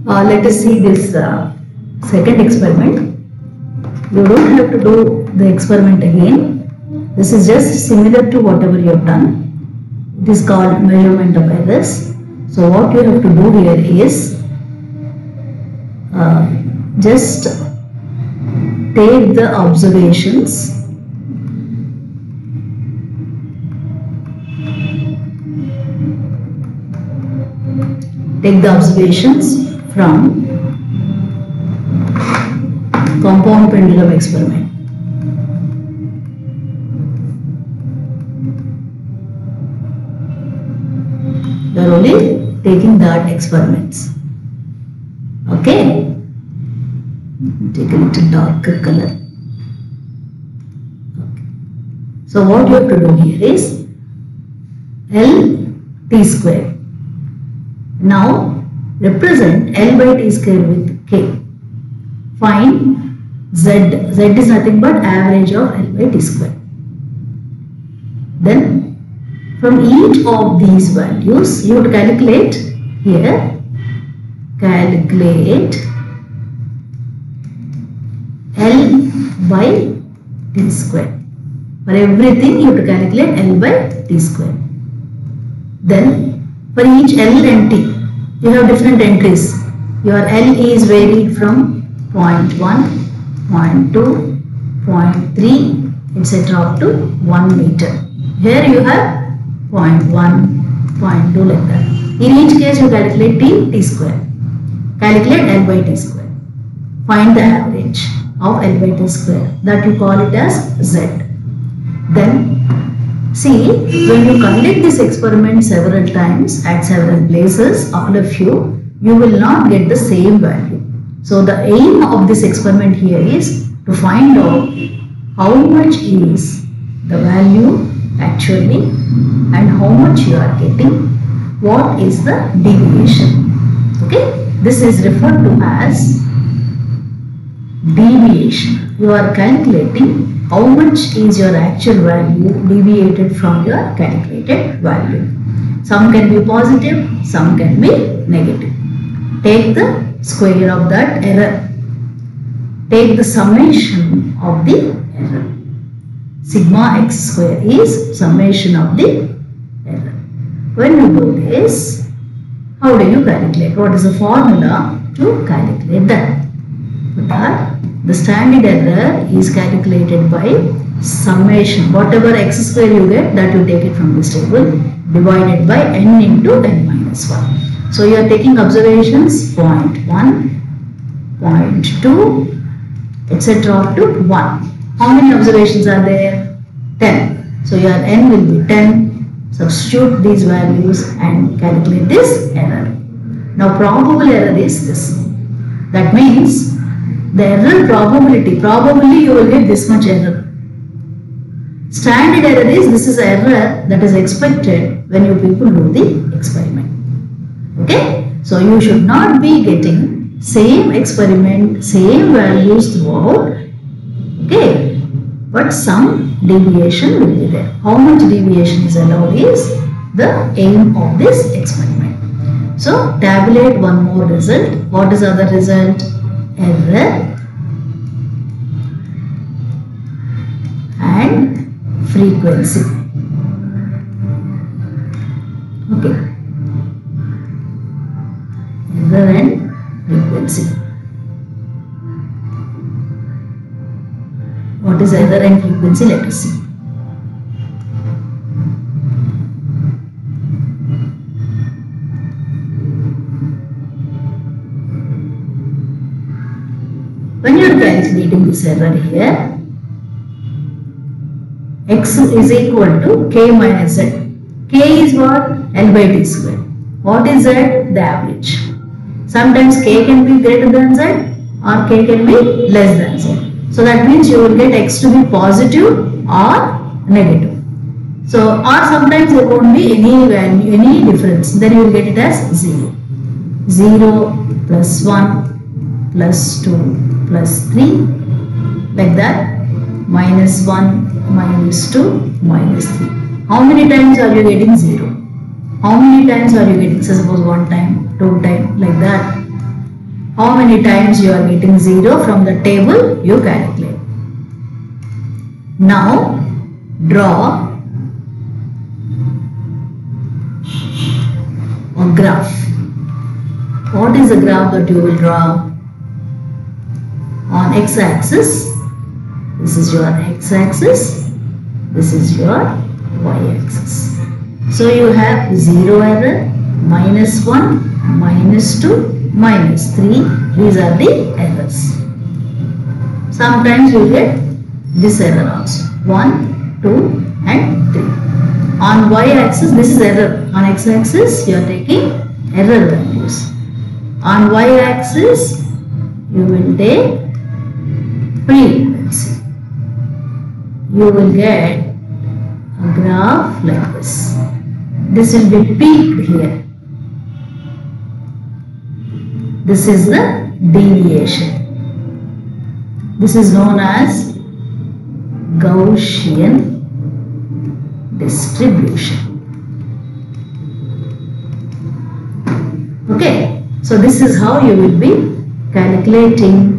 Let us see this second experiment. You don't have to do the experiment again. This is just similar to whatever you have done. It is called measurement of errors. So what you have to do here is just take the observations from compound pendulum experiment. You are only taking that experiments. Okay. Take a little darker color. Okay. So what you have to do here is L t square. Now represent L by t square with K. Find Z. Z is nothing but average of L by t square. Then from each of these values you would calculate here. Calculate L by t square. For everything you have to calculate L by t square. Then for each L and T you have different entries. Your L is varied from 0.1, 0.2, 0.3 etc. up to 1 meter. Here you have 0.1, 0.2 like that. In each case you calculate t square. Calculate L by t square. Find the average of L by t square, that you call it as Z. Then see, when you conduct this experiment several times at several places, all of you will not get the same value. So the aim of this experiment here is to find out how much is the value actually and how much you are getting, what is the deviation. Okay, this is referred to as deviation. You are calculating how much is your actual value deviated from your calculated value. Some can be positive, some can be negative. Take the square of that error. Take the summation of the error. Sigma x square is summation of the error. When you do this, how do you calculate? What is the formula to calculate that? For that, the standard error is calculated by summation. Whatever x square you get, that you take it from this table, divided by n into n minus 1. So you are taking observations 0.1, 0.2, etc. up to 1. How many observations are there? 10. So your n will be 10. Substitute these values and calculate this error. Now probable error is this. That means the error probability, probably you will get this much error. Standard error is, this is error that is expected when you people do the experiment. Okay, so you should not be getting same experiment, same values throughout. Okay, but some deviation will be there. How much deviation is allowed is the aim of this experiment. So tabulate one more result. What is the other result? Error and frequency. Okay. Error and frequency. What is error and frequency? Let us see. When you are calculating this error here, x is equal to k minus z. K is what? L by t square. What is z? The average. Sometimes k can be greater than z or k can be less than z. So that means you will get x to be positive or negative. So or sometimes there won't be any value, any difference. Then you will get it as 0. 0 plus 1 plus 2 plus 3 like that, minus 1 minus 2 minus 3. How many times are you getting 0? How many times are you getting? So suppose 1 time, 2 time, like that. how many times you are getting 0 from the table you calculate. Now draw a graph. What is the graph that you will draw? On x-axis, this is your x-axis, this is your y-axis. So you have 0 error, -1, -2, -3. These are the errors. Sometimes you get this error also, 1, 2 and 3. On y-axis, this is error. On x-axis, you are taking error values. On y-axis, you will take frequency. You will get a graph like this. This will be peaked here. This is the deviation. This is known as Gaussian distribution. Okay, so this is how you will be calculating